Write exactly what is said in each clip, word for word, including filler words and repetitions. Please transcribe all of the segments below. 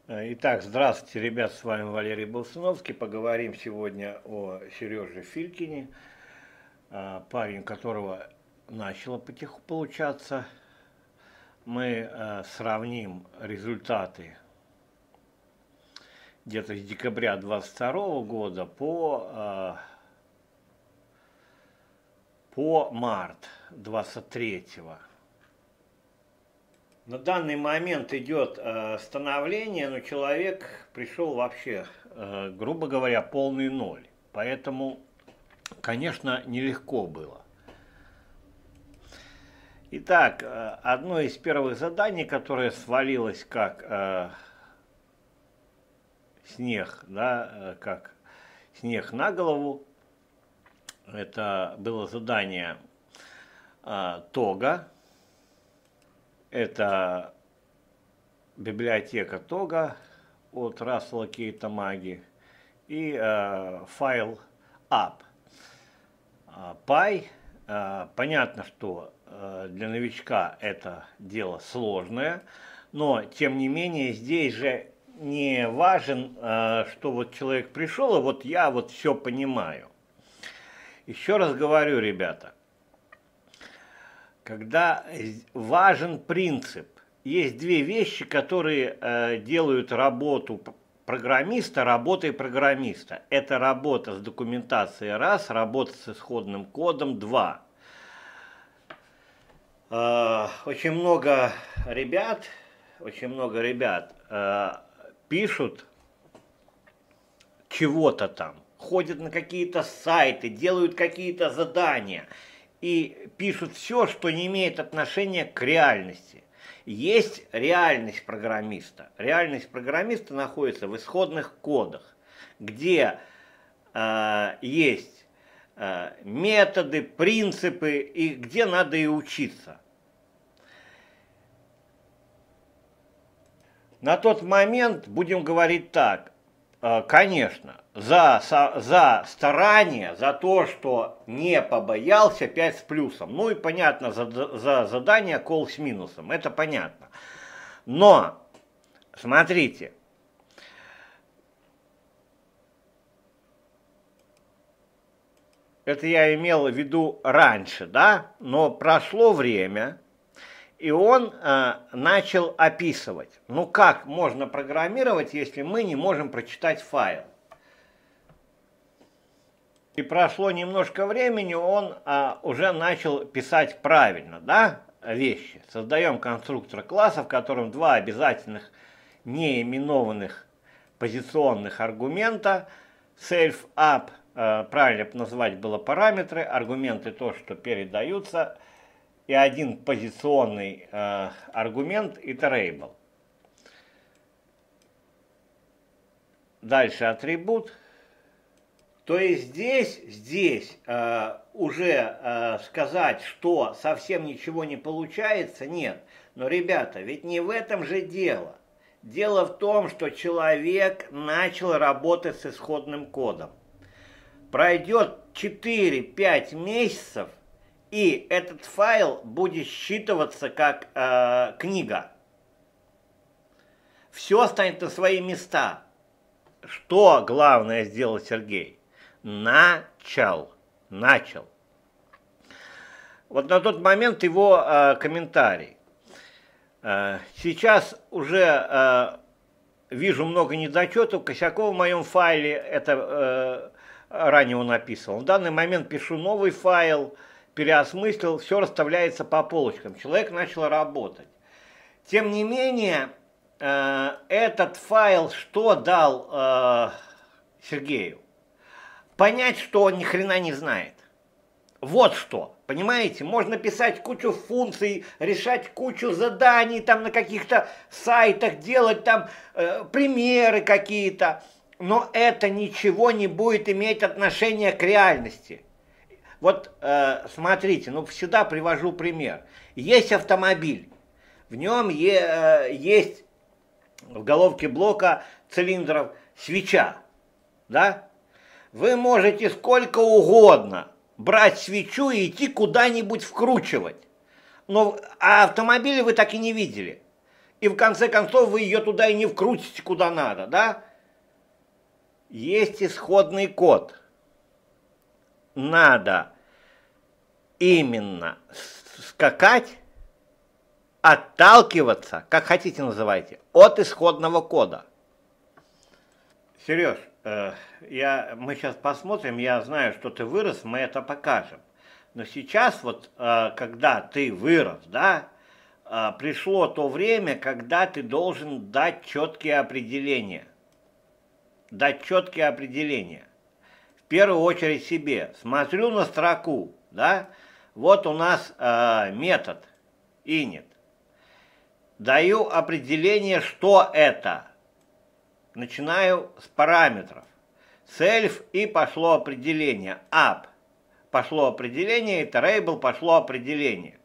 Итак, здравствуйте, ребят, с вами Валерий Болсуновский. Поговорим сегодня о Сереже Филькине, парень, у которого начало потихоньку получаться. Мы сравним результаты где-то с декабря двадцать второго года по, по март двадцать третьего. На данный момент идет э, становление, но человек пришел вообще, э, грубо говоря, полный ноль. Поэтому, конечно, нелегко было. Итак, э, одно из первых заданий, которое свалилось как э, снег, да, э, как снег на голову, это было задание э, Тога. Это библиотека Тога от Рассела Кейта Маги и э, файл app. Py, э, понятно, что э, для новичка это дело сложное, но тем не менее здесь же не важен, э, что вот человек пришел, и вот я вот все понимаю. Еще раз говорю, ребята. Когда важен принцип, есть две вещи, которые э, делают работу программиста работой программиста. Это работа с документацией раз, работа с исходным кодом два. Э, очень много ребят, очень много ребят э, пишут чего-то там, ходят на какие-то сайты, делают какие-то задания. И пишут все, что не имеет отношения к реальности. Есть реальность программиста. Реальность программиста находится в исходных кодах, где э, есть э, методы, принципы, и где надо и учиться. На тот момент, будем говорить так, э, конечно, За, за старание, за то, что не побоялся, пять с плюсом. Ну и понятно, за, за задание кол с минусом. Это понятно. Но, смотрите. Это я имел в виду раньше, да? Но прошло время, и он э, начал описывать. Ну как можно программировать, если мы не можем прочитать файл? И прошло немножко времени, он а, уже начал писать правильно, да, вещи. Создаем конструктор класса, в котором два обязательных неименованных позиционных аргумента. Self up, а, правильно назвать было параметры, аргументы то, что передаются, и один позиционный а, аргумент iterable. Дальше атрибут. То есть здесь, здесь э, уже э, сказать, что совсем ничего не получается, нет. Но, ребята, ведь не в этом же дело. Дело в том, что человек начал работать с исходным кодом. Пройдет четыре-пять месяцев, и этот файл будет считываться как э, книга. Все станет на свои места. Что главное сделал Сергей? Начал. Начал. Вот на тот момент его э, комментарий. Э, сейчас уже э, вижу много недочетов, косяков в моем файле, это э, ранее он описывал. В данный момент пишу новый файл, переосмыслил, все расставляется по полочкам. Человек начал работать. Тем не менее, э, этот файл что дал э, Сергею? Понять, что он ни хрена не знает. Вот что, понимаете? Можно писать кучу функций, решать кучу заданий там на каких-то сайтах, делать там э, примеры какие-то, но это ничего не будет иметь отношения к реальности. Вот э, смотрите, ну всегда привожу пример. Есть автомобиль, в нем е, э, есть в головке блока цилиндров свеча, да? Вы можете сколько угодно брать свечу и идти куда-нибудь вкручивать. Но а автомобили вы так и не видели. и в конце концов вы ее туда и не вкрутите куда надо, да? Есть исходный код. Надо именно скакать, отталкиваться, как хотите называйте, от исходного кода. Сереж, э, я, мы сейчас посмотрим, я знаю, что ты вырос, мы это покажем. Но сейчас вот, э, когда ты вырос, да, э, пришло то время, когда ты должен дать четкие определения. Дать четкие определения. В первую очередь себе. Смотрю на строку, да, вот у нас э, метод init. Даю определение, что это. Начинаю с параметров. Self и пошло определение. Up. Пошло определение. Iterable пошло определение.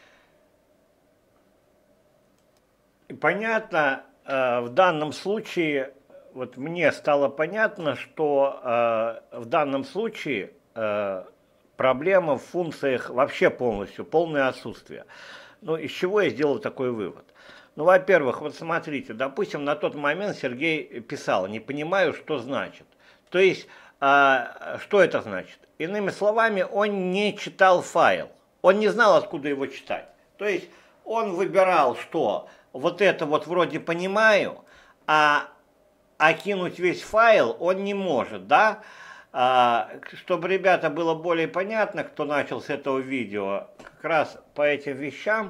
И понятно, э, в данном случае, вот мне стало понятно, что э, в данном случае э, проблема в функциях вообще полностью, полное отсутствие. Ну, из чего я сделал такой вывод? Ну, во-первых, вот смотрите, допустим, на тот момент Сергей писал, не понимаю, что значит. То есть, а, что это значит? Иными словами, он не читал файл, он не знал, откуда его читать. То есть, он выбирал, что вот это вот вроде понимаю, а окинуть весь файл он не может, да? А, чтобы, ребята, было более понятно, кто начал с этого видео, как раз по этим вещам,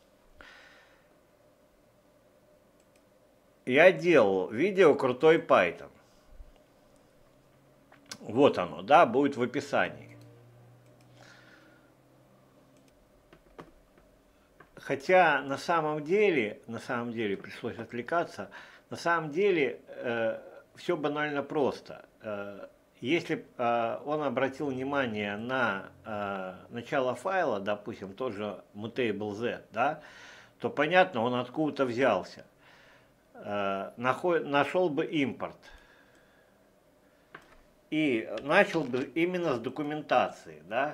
я делал видео «Крутой Python». Вот оно, да, будет в описании. Хотя на самом деле, на самом деле пришлось отвлекаться, на самом деле э, все банально просто. Э, если э, он обратил внимание на э, начало файла, допустим, тот же mutable.z, да, то понятно, он откуда-то взялся. Нашел бы импорт и начал бы именно с документации, да,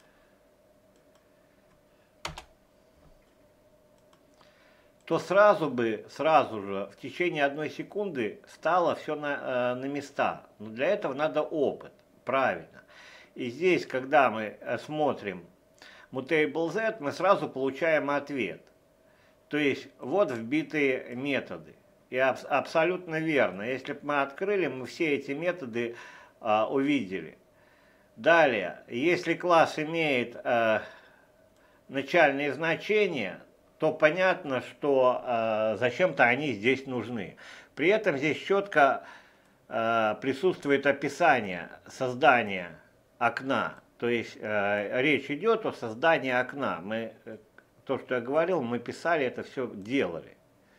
то сразу бы, сразу же, в течение одной секунды стало все на, на места. Но для этого надо опыт, правильно. И здесь, когда мы смотрим mutable.z, мы сразу получаем ответ. То есть, вот вбитые методы. И аб абсолютно верно. Если бы мы открыли, мы все эти методы а, увидели. Далее, если класс имеет а, начальные значения, то понятно, что а, зачем-то они здесь нужны. При этом здесь четко а, присутствует описание создания окна. То есть а, речь идет о создании окна. Мы, то, что я говорил, мы писали, это все делали.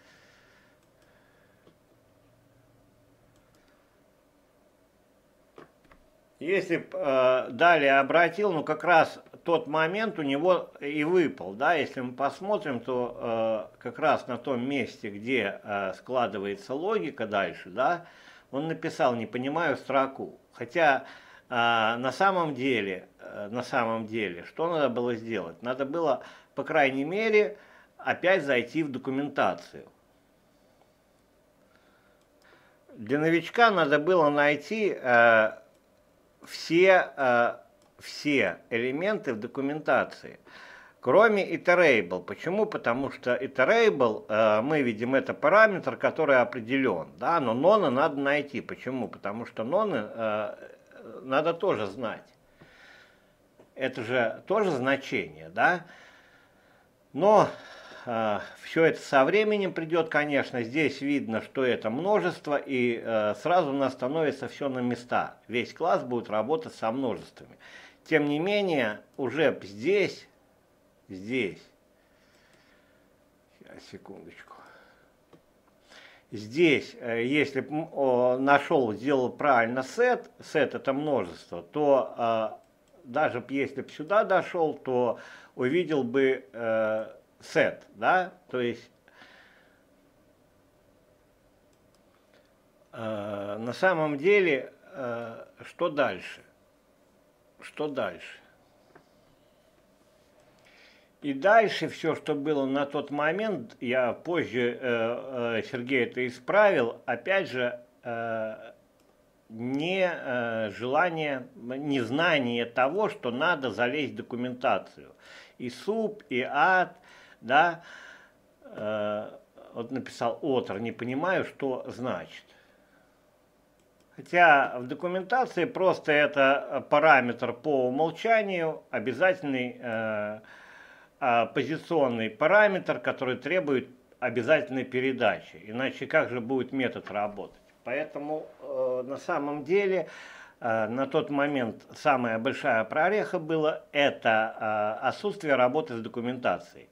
Если э, далее обратил, ну как раз тот момент у него и выпал, да, если мы посмотрим, то э, как раз на том месте, где э, складывается логика дальше, да, он написал «не понимаю строку». Хотя э, на самом деле, э, на самом деле, что надо было сделать? Надо было, по крайней мере, опять зайти в документацию. Для новичка надо было найти э, все, э, все элементы в документации, кроме iterable. Почему? Потому что iterable, э, мы видим, это параметр, который определен, да, но ноны надо найти. Почему? Потому что ноны э, надо тоже знать. Это же тоже значение, да. Но э, все это со временем придет, конечно. Здесь видно, что это множество, и э, сразу у нас становится все на места. Весь класс будет работать со множествами. Тем не менее, уже здесь, здесь, сейчас, секундочку, здесь, э, если э, нашел, сделал правильно set, set это множество, то э, даже если бы сюда дошел, то увидел бы э, set, да, то есть э, на самом деле, э, что дальше? Что дальше? И дальше все, что было на тот момент, я позже, э, э, Сергей это исправил, опять же, э, не э, желание, незнание того, что надо залезть в документацию. И суп, и ад, да, э, вот написал Отр, не понимаю, что значит. Хотя в документации просто это параметр по умолчанию, обязательный э, позиционный параметр, который требует обязательной передачи. Иначе как же будет метод работать? Поэтому э, на самом деле э, на тот момент самая большая прореха была это э, отсутствие работы с документацией.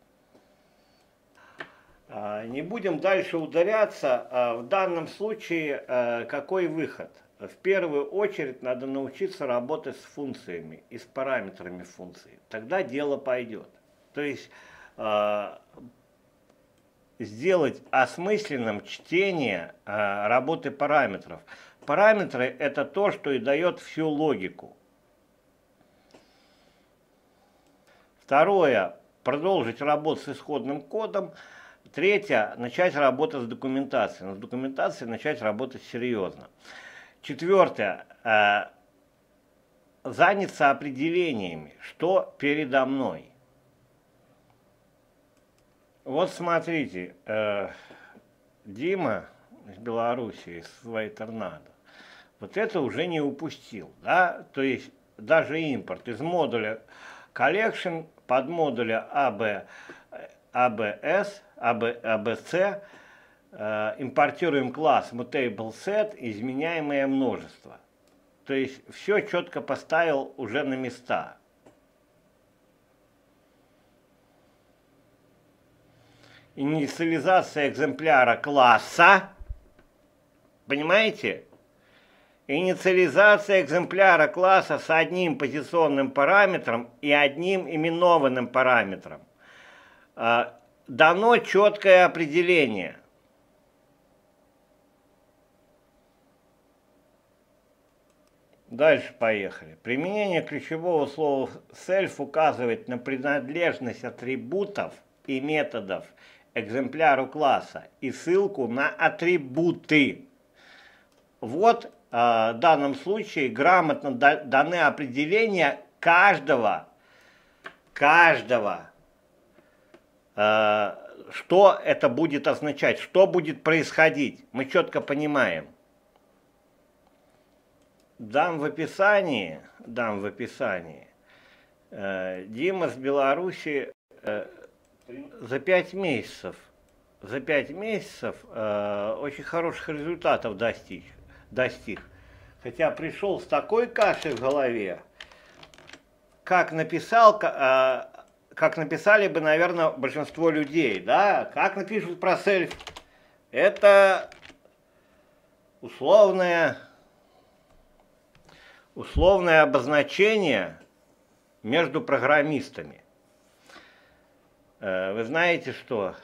Не будем дальше ударяться. В данном случае какой выход? В первую очередь надо научиться работать с функциями и с параметрами функций. Тогда дело пойдет. То есть сделать осмысленным чтение работы параметров. Параметры – это то, что и дает всю логику. Второе – продолжить работу с исходным кодом. Третье – начать работать с документацией. Но с документацией начать работать серьезно. Четвертое э, – заняться определениями, что передо мной. Вот смотрите, э, Дима из Беларуси, из своей торнадо, вот это уже не упустил. Да? То есть даже импорт из модуля collection под модуля эй би, эй би эс, эй би, эй би си, э, импортируем класс MutableSet, изменяемое множество. То есть все четко поставил уже на места. Инициализация экземпляра класса, понимаете? Инициализация экземпляра класса с одним позиционным параметром и одним именованным параметром. Э, дано четкое определение. Дальше поехали. Применение ключевого слова self указывает на принадлежность атрибутов и методов экземпляру класса и ссылку на атрибуты. Вот э, в данном случае грамотно даны определения каждого, каждого, э, что это будет означать, что будет происходить. Мы четко понимаем. Дам в описании, дам в описании. Э, Дима с Беларуси э, за пять месяцев, за пять месяцев э, очень хороших результатов достиг, достиг. Хотя пришел с такой кашей в голове, как написал, э, как написали бы, наверное, большинство людей, да, как напишут про сельф. Это условное, условное обозначение между программистами. Вы знаете, что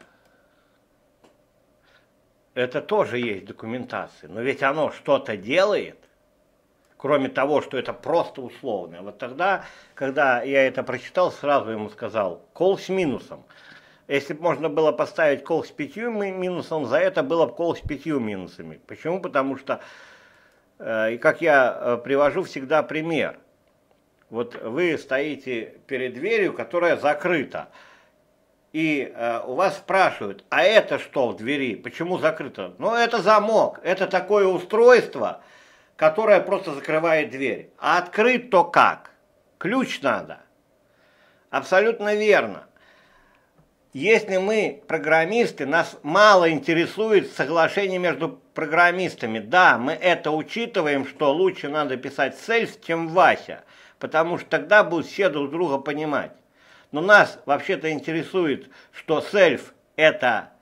это тоже есть документация, но ведь оно что-то делает, кроме того, что это просто условное. Вот тогда, когда я это прочитал, сразу ему сказал, кол с минусом. Если бы можно было поставить кол с пятью минусом, за это было бы кол с пятью минусами. Почему? Потому что, и как я привожу всегда пример, вот вы стоите перед дверью, которая закрыта, и э, у вас спрашивают, а это что в двери, почему закрыто? Ну, это замок, это такое устройство, которое просто закрывает дверь. А открыть то как? Ключ надо. Абсолютно верно. Если мы программисты, нас мало интересует соглашение между программистами. Да, мы это учитываем, что лучше надо писать self, чем Вася, потому что тогда будут все друг друга понимать. Но нас вообще-то интересует, что self это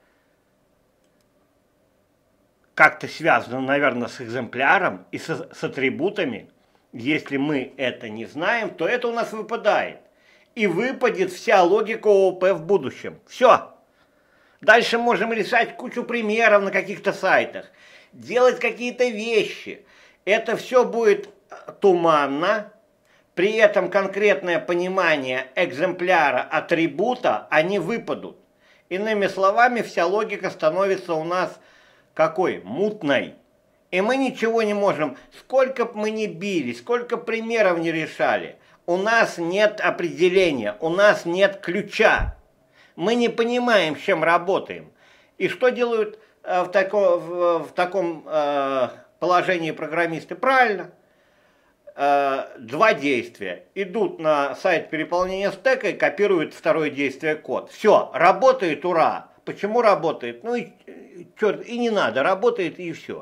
как-то связано, наверное, с экземпляром и с, с атрибутами. Если мы это не знаем, то это у нас выпадает. И выпадет вся логика ООП в будущем. Все. Дальше можем решать кучу примеров на каких-то сайтах. Делать какие-то вещи. Это все будет туманно. при этом конкретное понимание экземпляра атрибута, они выпадут. Иными словами, вся логика становится у нас какой? Мутной. И мы ничего не можем, сколько бы мы ни били, сколько примеров не решали, у нас нет определения, у нас нет ключа. Мы не понимаем, с чем работаем. И что делают э, в, тако, в, в таком э, положении программисты? Правильно. Э, два действия. Идут на сайт переполнения стека и копируют второе действие код. Все, работает, ура. Почему работает? Ну и, черт, и не надо, работает и все.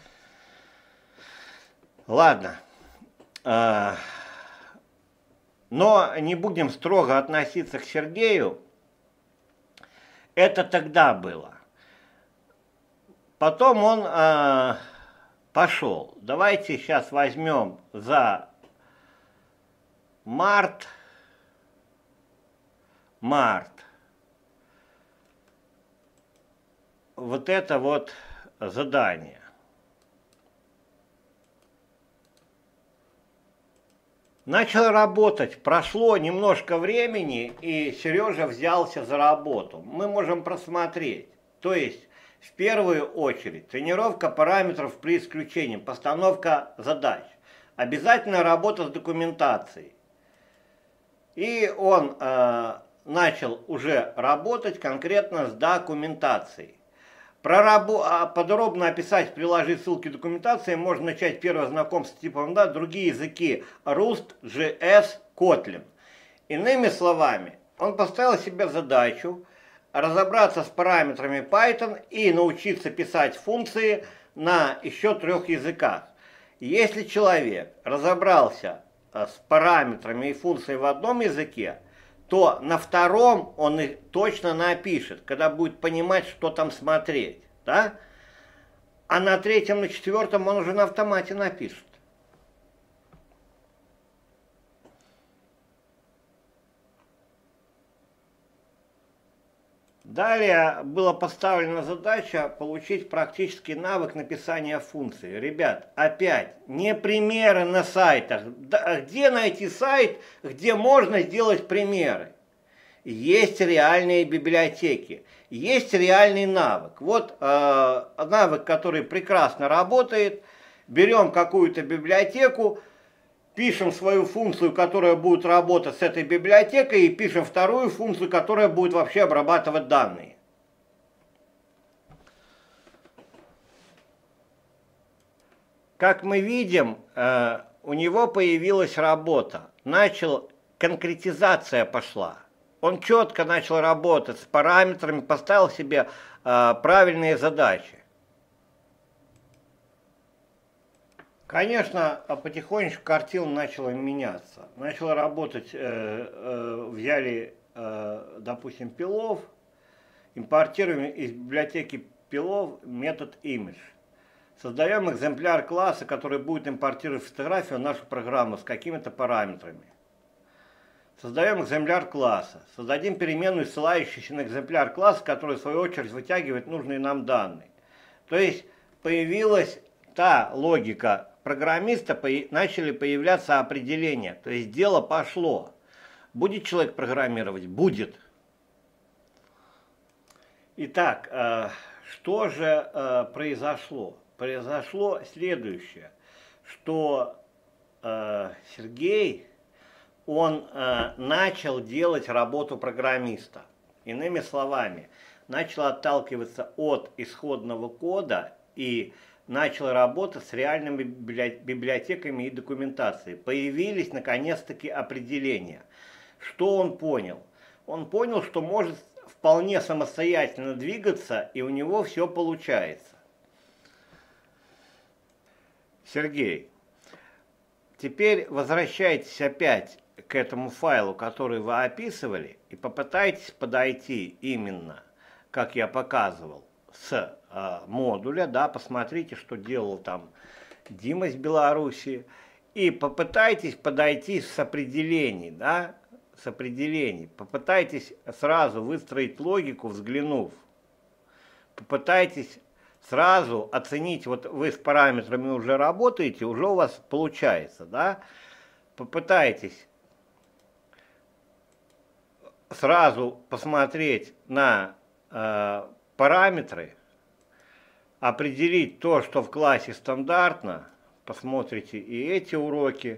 Ладно. Э, но не будем строго относиться к Сергею. Это тогда было. Потом он э, пошел. Давайте сейчас возьмем за март. Март. Вот это вот задание. Начал работать, прошло немножко времени, и Сережа взялся за работу. Мы можем просмотреть. То есть, в первую очередь, тренировка параметров при исключении, постановка задач. Обязательно работа с документацией. И он э, начал уже работать конкретно с документацией. Про рабо... Подробно описать, приложить ссылки документации, можно начать первое знакомство с типом да, другие языки Rust, джей эс, Kotlin. Иными словами, он поставил себе задачу разобраться с параметрами Python и научиться писать функции на еще трех языках. Если человек разобрался с параметрами и функцией в одном языке, то на втором он их точно напишет, когда будет понимать, что там смотреть, да? А на третьем, на четвертом он уже на автомате напишет. Далее была поставлена задача получить практический навык написания функций. Ребят, опять, не примеры на сайтах. Где найти сайт, где можно сделать примеры? Есть реальные библиотеки, есть реальный навык. Вот э, навык, который прекрасно работает. Берем какую-то библиотеку, пишем свою функцию, которая будет работать с этой библиотекой, и пишем вторую функцию, которая будет вообще обрабатывать данные. Как мы видим, э, у него появилась работа. Начал, конкретизация пошла. Он четко начал работать с параметрами, поставил себе э, правильные задачи. Конечно, потихонечку картина начала меняться. Начала работать, э, э, взяли, э, допустим, пилов, импортируем из библиотеки пилов метод image. Создаем экземпляр класса, который будет импортировать фотографию в нашу программу с какими-то параметрами. Создаем экземпляр класса. Создадим переменную, ссылающуюся на экземпляр класса, который в свою очередь вытягивает нужные нам данные. То есть появилась та логика программиста, начали появляться определения. То есть дело пошло. Будет человек программировать? Будет. Итак, что же произошло? Произошло следующее, что Сергей, он начал делать работу программиста. Иными словами, начал отталкиваться от исходного кода и начал работать с реальными библиотеками и документацией. Появились наконец-таки определения. Что он понял? Он понял, что может вполне самостоятельно двигаться, и у него все получается. Сергей, теперь возвращайтесь опять к этому файлу, который вы описывали, и попытайтесь подойти именно, как я показывал, с э, модуля, да, посмотрите, что делал там Дима из Беларуси, и попытайтесь подойти с определений, да, с определений, попытайтесь сразу выстроить логику, взглянув, попытайтесь сразу оценить, вот вы с параметрами уже работаете, уже у вас получается, да, попытайтесь сразу посмотреть на э, параметры, определить то, что в классе стандартно, посмотрите и эти уроки.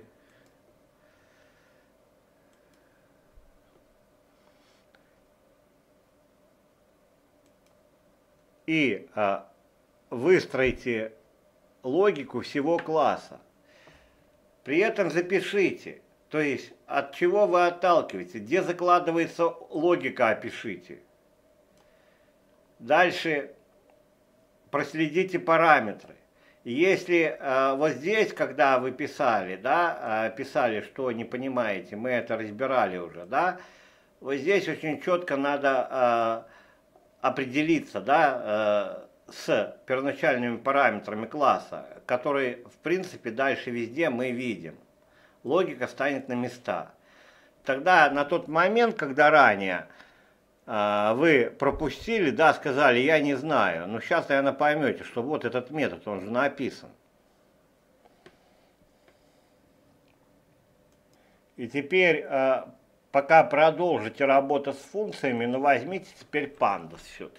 И э, выстроите логику всего класса. При этом запишите, то есть от чего вы отталкиваетесь, где закладывается логика, опишите. Дальше проследите параметры. И если э, вот здесь, когда вы писали, да, э, писали, что не понимаете, мы это разбирали уже, да, вот здесь очень четко надо э, определиться, да, э, с первоначальными параметрами класса, которые, в принципе, дальше везде мы видим. Логика станет на места. Тогда на тот момент, когда ранее э, вы пропустили, да, сказали, я не знаю, но сейчас, наверное, поймете, что вот этот метод, он же написан. И теперь, э, пока продолжите работать с функциями, но возьмите теперь pandas все-таки.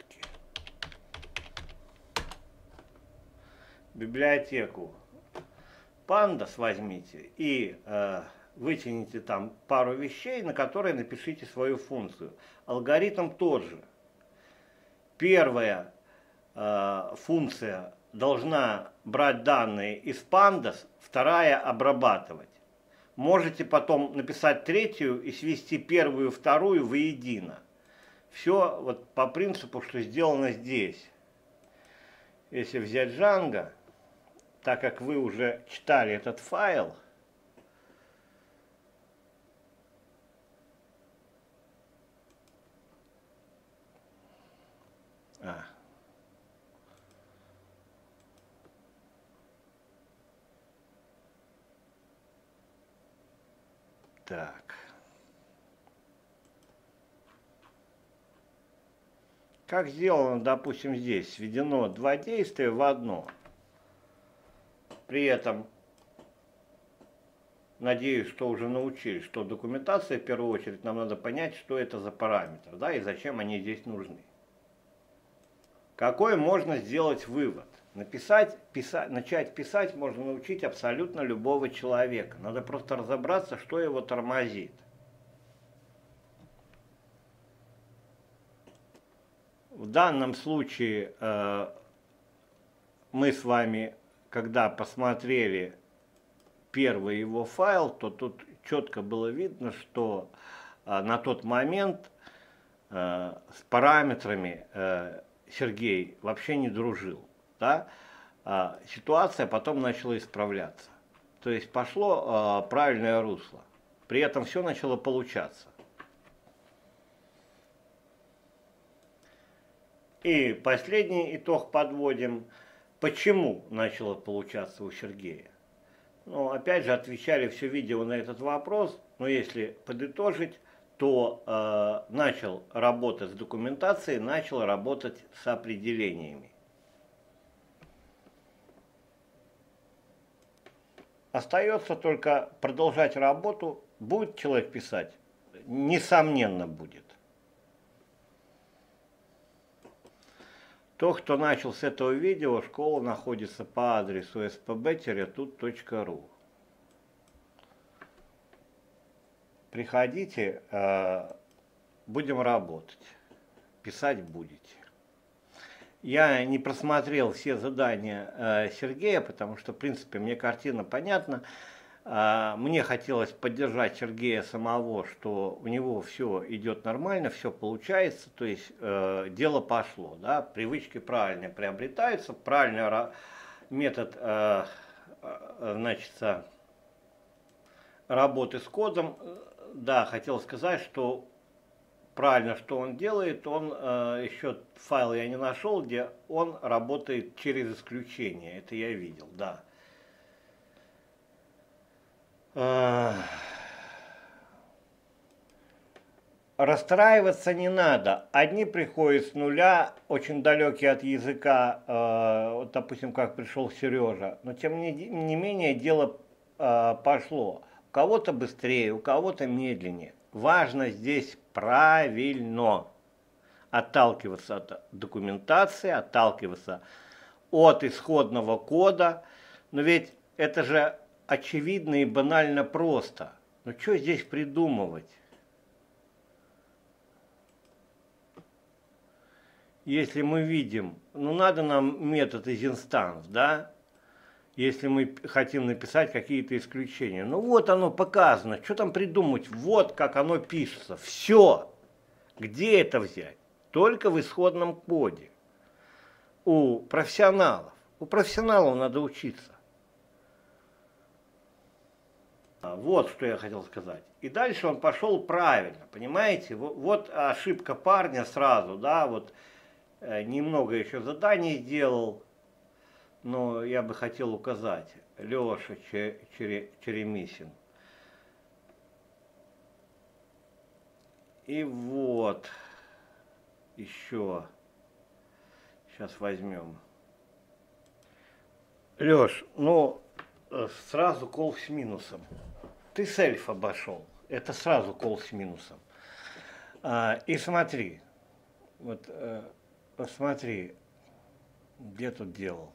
Библиотеку pandas возьмите и э, вытяните там пару вещей, на которые напишите свою функцию. Алгоритм тот же. Первая э, функция должна брать данные из pandas, вторая обрабатывать. Можете потом написать третью и свести первую и вторую воедино. Все вот по принципу, что сделано здесь. Если взять Django, так как вы уже читали этот файл, а, так, как сделано, допустим, здесь, сведено два действия в одно. При этом, надеюсь, что уже научились, что документация, в первую очередь, нам надо понять, что это за параметр, да, и зачем они здесь нужны. Какой можно сделать вывод? Написать, писать, начать писать можно научить абсолютно любого человека. Надо просто разобраться, что его тормозит. В данном случае э, мы с вами, когда посмотрели первый его файл, то тут четко было видно, что э, на тот момент э, с параметрами э, Сергей вообще не дружил. Да? А ситуация потом начала исправляться. То есть пошло э, правильное русло. При этом все начало получаться. И последний итог подводим. Почему начало получаться у Сергея? Ну, опять же, отвечали все видео на этот вопрос, но если подытожить, то э, начал работать с документацией, начал работать с определениями. Остается только продолжать работу. Будет человек писать? Несомненно, будет. То, кто начал с этого видео, школа находится по адресу эс пэ бэ тут точка ру. Приходите, будем работать, писать будете. Я не просмотрел все задания Сергея, потому что, в принципе, мне картина понятна. Мне хотелось поддержать Сергея самого, что у него все идет нормально, все получается, то есть э, дело пошло, да, привычки правильные приобретаются, правильный метод, э, значит, работы с кодом. Да, хотел сказать, что правильно, что он делает, он э, еще файл я не нашел, где он работает через исключение, это я видел, да. Расстраиваться не надо. Одни приходят с нуля, очень далекие от языка, э, вот, допустим, как пришел Сережа, но тем не, не менее дело э, пошло. У кого-то быстрее, у кого-то медленнее. Важно здесь правильно отталкиваться от документации, отталкиваться от исходного кода. Но ведь это же очевидно и банально просто. Ну что здесь придумывать? Если мы видим, ну надо нам метод из инстанс, да? Если мы хотим написать какие-то исключения. Ну вот оно показано, что там придумать? Вот как оно пишется. Все. Где это взять? Только в исходном коде. У профессионалов. У профессионалов надо учиться. Вот что я хотел сказать. И дальше он пошел правильно, понимаете? Вот ошибка парня сразу, да, вот немного еще заданий сделал, но я бы хотел указать. Леша Черемисин. И вот еще. Сейчас возьмем. Леш, ну, сразу кол с минусом. Ты сельф обошел. Это сразу кол с минусом. А, и смотри. Вот, посмотри, где тут делал.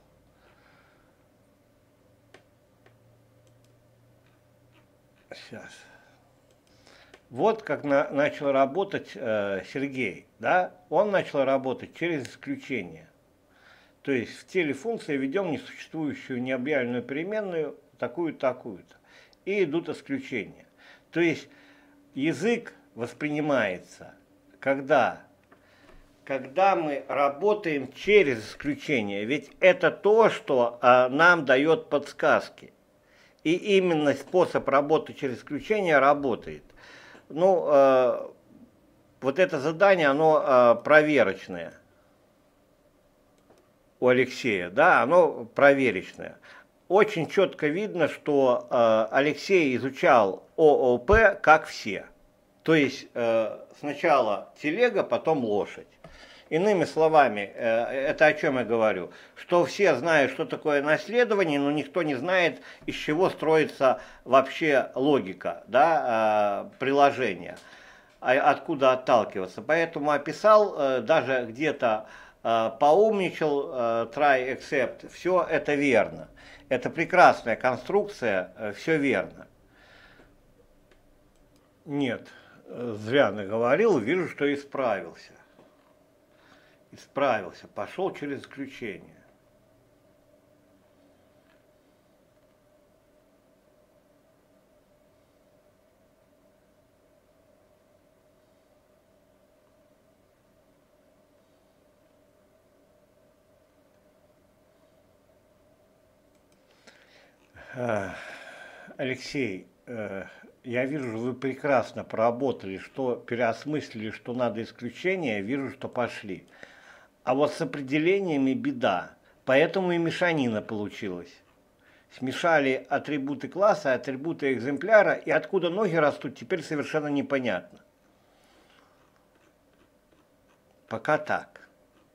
Сейчас. Вот как на, начал работать э, Сергей, да? Он начал работать через исключение. То есть в теле функции ведем несуществующую необъявленную переменную такую-то, такую-то. И идут исключения. То есть язык воспринимается, когда, когда мы работаем через исключение. Ведь это то, что э, нам дает подсказки. И именно способ работы через исключение работает. Ну, э, вот это задание, оно э, проверочное у Алексея, да, оно проверочное. Очень четко видно, что э, Алексей изучал ООП как все. То есть э, сначала телега, потом лошадь. Иными словами, э, это о чем я говорю? Что все знают, что такое наследование, но никто не знает, из чего строится вообще логика, да, э, приложения, а, откуда отталкиваться. Поэтому описал, э, даже где-то э, поумничал, э, try except, все это верно. Это прекрасная конструкция, э, все верно. Нет, зря наговорил, вижу, что исправился. Исправился, пошел через исключение. Алексей, я вижу, вы прекрасно проработали, что переосмыслили, что надо исключение, вижу, что пошли. А вот с определениями беда, поэтому и мешанина получилась. Смешали атрибуты класса, атрибуты экземпляра, и откуда ноги растут, теперь совершенно непонятно. Пока так.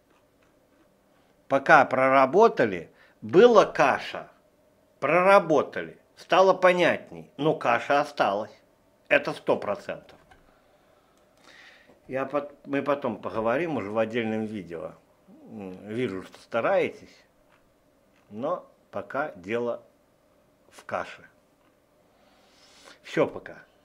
Пока проработали, была каша, проработали, стало понятней, но каша осталась. Это сто процентов. Я, мы потом поговорим уже в отдельном видео. Вижу, что стараетесь, но пока дело в каше. Все пока.